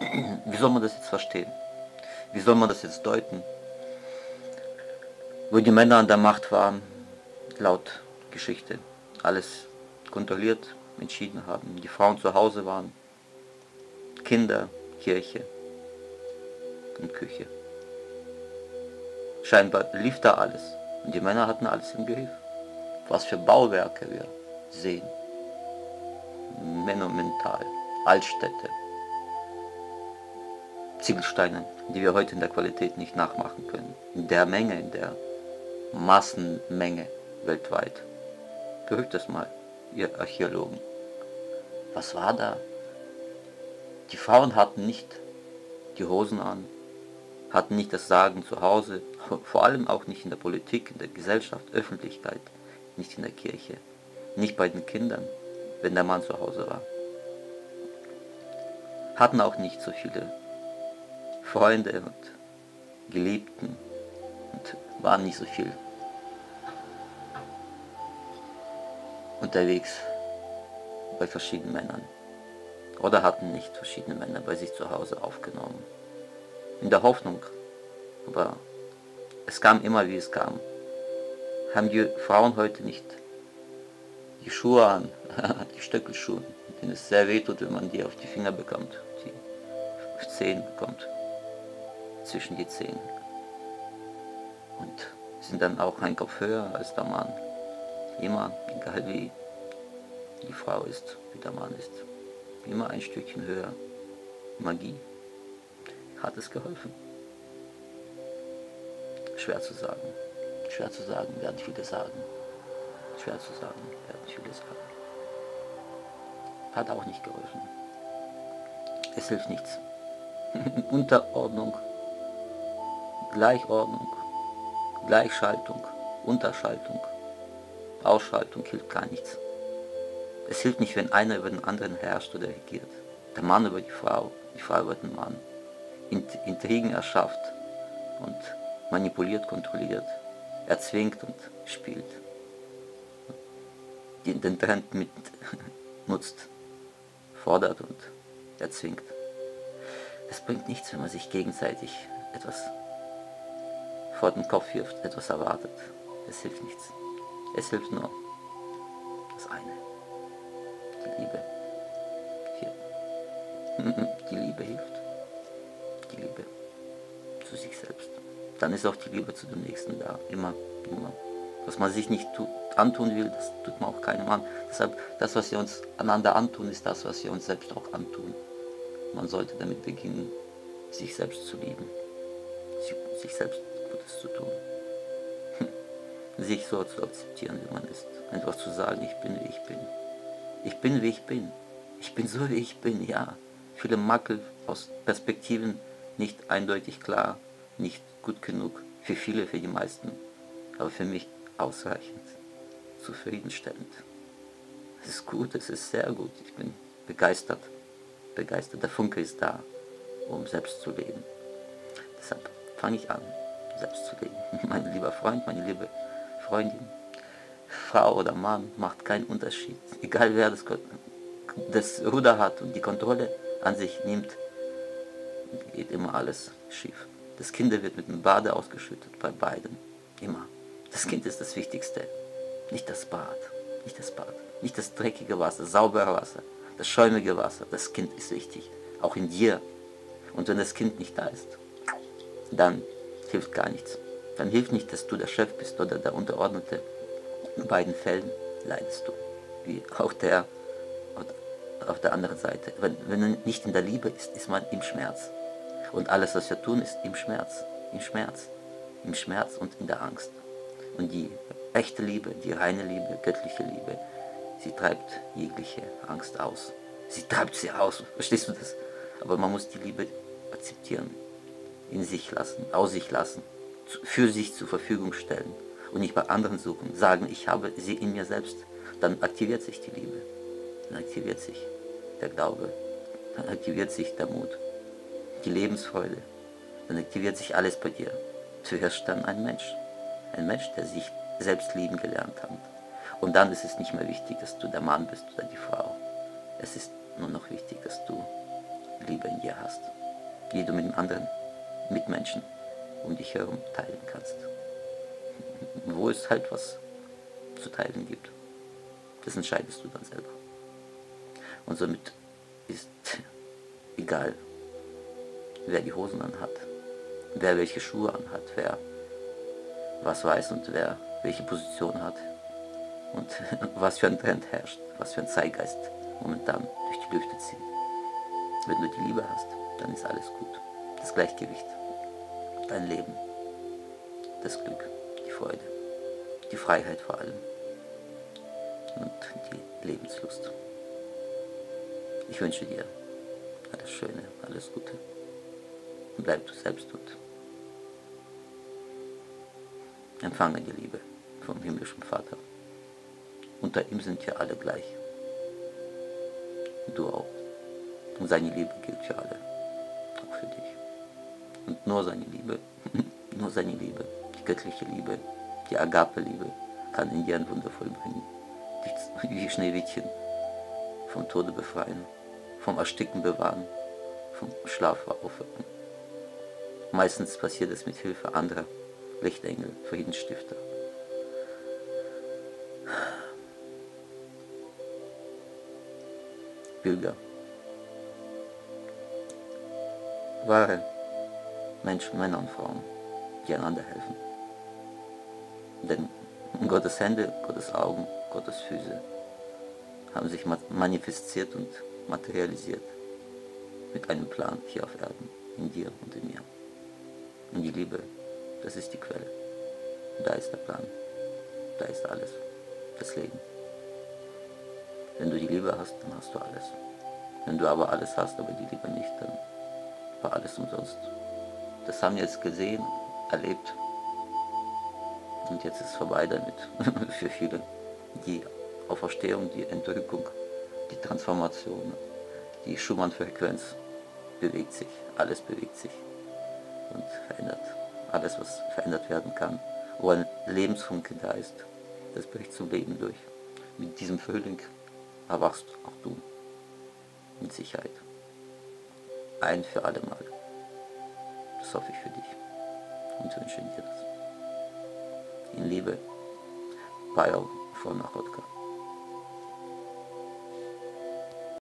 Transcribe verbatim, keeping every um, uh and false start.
Wie soll man das jetzt verstehen? Wie soll man das jetzt deuten? Wo die Männer an der Macht waren, laut Geschichte, alles kontrolliert, entschieden haben, die Frauen zu Hause waren, Kinder, Kirche und Küche. Scheinbar lief da alles und die Männer hatten alles im Griff. Was für Bauwerke wir sehen, monumental, Altstädte, Ziegelsteine, die wir heute in der Qualität nicht nachmachen können, in der Menge, in der Massenmenge weltweit. Beruhigt das mal, ihr Archäologen. Was war da? Die Frauen hatten nicht die Hosen an, hatten nicht das Sagen zu Hause, vor allem auch nicht in der Politik, in der Gesellschaft, Öffentlichkeit, nicht in der Kirche, nicht bei den Kindern, wenn der Mann zu Hause war. Hatten auch nicht so viele Freunde und Geliebten und waren nicht so viel unterwegs bei verschiedenen Männern oder hatten nicht verschiedene Männer bei sich zu Hause aufgenommen. In der Hoffnung, aber es kam immer, wie es kam. Haben die Frauen heute nicht die Schuhe an, die Stöckelschuhe, denen es sehr weh tut, wenn man die auf die Finger bekommt, die Zehen bekommt, zwischen die Zehen. Und sind dann auch ein Kopf höher als der Mann. Immer, egal wie die Frau ist, wie der Mann ist. Immer ein Stückchen höher. Magie. Hat es geholfen? Schwer zu sagen. Schwer zu sagen, werden viele sagen. Schwer zu sagen, werden viele sagen. Hat auch nicht geholfen. Es hilft nichts. Unterordnung, Gleichordnung, Gleichschaltung, Unterschaltung, Ausschaltung hilft gar nichts. Es hilft nicht, wenn einer über den anderen herrscht oder regiert. Der Mann über die Frau, die Frau über den Mann. Intrigen erschafft und manipuliert, kontrolliert, erzwingt und spielt. Den Trend mit nutzt, fordert und erzwingt. Es bringt nichts, wenn man sich gegenseitig etwas vor den Kopf wirft, etwas erwartet. Es hilft nichts. Es hilft nur das eine. Die Liebe. Hier. Die Liebe hilft. Die Liebe zu sich selbst. Dann ist auch die Liebe zu dem Nächsten da. Immer, immer. Was man sich nicht tut, antun will, das tut man auch keinem an. Deshalb, das, was wir uns einander antun, ist das, was wir uns selbst auch antun. Man sollte damit beginnen, sich selbst zu lieben. Sich selbst Gutes zu tun. Sich so zu akzeptieren, wie man ist. Einfach zu sagen, ich bin, wie ich bin. Ich bin, wie ich bin. Ich bin so, wie ich bin, ja. Viele Makel aus Perspektiven nicht eindeutig klar, nicht gut genug. Für viele, für die meisten. Aber für mich ausreichend. Zufriedenstellend. Es ist gut, es ist sehr gut. Ich bin begeistert. Begeistert. Der Funke ist da, um selbst zu leben. Deshalb fange ich an, selbst zu leben. Mein lieber Freund, meine liebe Freundin, Frau oder Mann, macht keinen Unterschied. Egal wer das, das Ruder hat und die Kontrolle an sich nimmt, geht immer alles schief. Das Kind wird mit dem Bade ausgeschüttet, bei beiden. Immer. Das Kind ist das Wichtigste. Nicht das Bad. Nicht das Bad. Nicht das dreckige Wasser, saubere Wasser, das schäumige Wasser. Das Kind ist wichtig. Auch in dir. Und wenn das Kind nicht da ist, dann hilft gar nichts. Dann hilft nicht, dass du der Chef bist oder der Unterordnete. In beiden Fällen leidest du. Wie auch der auf der anderen Seite. Wenn, wenn er nicht in der Liebe ist, ist man im Schmerz. Und alles, was wir tun, ist im Schmerz. Im Schmerz. Im Schmerz und in der Angst. Und die echte Liebe, die reine Liebe, göttliche Liebe, sie treibt jegliche Angst aus. Sie treibt sie aus. Verstehst du das? Aber man muss die Liebe akzeptieren. In sich lassen, aus sich lassen. Für sich zur Verfügung stellen. Und nicht bei anderen suchen. Sagen, ich habe sie in mir selbst. Dann aktiviert sich die Liebe. Dann aktiviert sich der Glaube. Dann aktiviert sich der Mut. Die Lebensfreude. Dann aktiviert sich alles bei dir. Zuerst dann ein Mensch. Ein Mensch, der sich selbst lieben gelernt hat. Und dann ist es nicht mehr wichtig, dass du der Mann bist oder die Frau. Es ist nur noch wichtig, dass du Liebe in dir hast, die du mit den anderen Mitmenschen um dich herum teilen kannst. Wo es halt was zu teilen gibt, das entscheidest du dann selber. Und somit ist egal, wer die Hosen anhat, wer welche Schuhe anhat, wer was weiß und wer welche Position hat und was für ein Trend herrscht, was für ein Zeitgeist momentan durch die Lüfte zieht. Wenn du die Liebe hast, dann ist alles gut. Das Gleichgewicht, dein Leben, das Glück, die Freude, die Freiheit vor allem und die Lebenslust. Ich wünsche dir alles Schöne, alles Gute und bleib du selbst und empfange die Liebe vom himmlischen Vater. Unter ihm sind wir alle gleich. Du auch. Und seine Liebe gilt für alle, auch für dich. Und nur seine Liebe, nur seine Liebe, die göttliche Liebe, die Agape-Liebe, kann in dir ein Wunder vollbringen. Dich wie Schneewittchen vom Tode befreien, vom Ersticken bewahren, vom Schlaf aufwecken. Meistens passiert es mit Hilfe anderer Lichtengel, Friedensstifter. Pilger. Wahre Menschen, Männer und Frauen, die einander helfen. Denn Gottes Hände, Gottes Augen, Gottes Füße haben sich manifestiert und materialisiert mit einem Plan hier auf Erden, in dir und in mir. Und die Liebe, das ist die Quelle. Da ist der Plan, da ist alles, das Leben. Wenn du die Liebe hast, dann hast du alles. Wenn du aber alles hast, aber die Liebe nicht, dann war alles umsonst. Das haben wir jetzt gesehen, erlebt. Und jetzt ist es vorbei damit. Für viele. Die Auferstehung, die Entrückung, die Transformation, die Schumann-Frequenz bewegt sich. Alles bewegt sich und verändert. Alles, was verändert werden kann. Wo ein Lebensfunke da ist, das bricht zum Leben durch. Mit diesem Frühling erwachst auch du. Mit Sicherheit. Ein für alle Mal. Das hoffe ich für dich und wünsche dir das. In Liebe, Pavel von Nachodka.